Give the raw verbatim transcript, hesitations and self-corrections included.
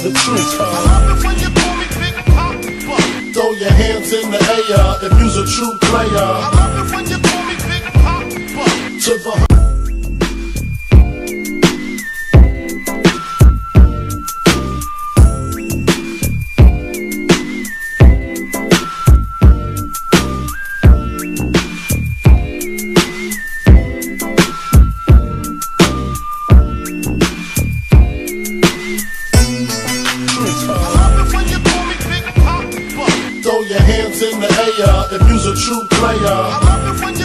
the truth. I love it when you call me Big Papa. Throw your hands in the air if you's a true player. I love it when you call me Big Papa. To the Throw your hands in the air if you's a true player. I love it when you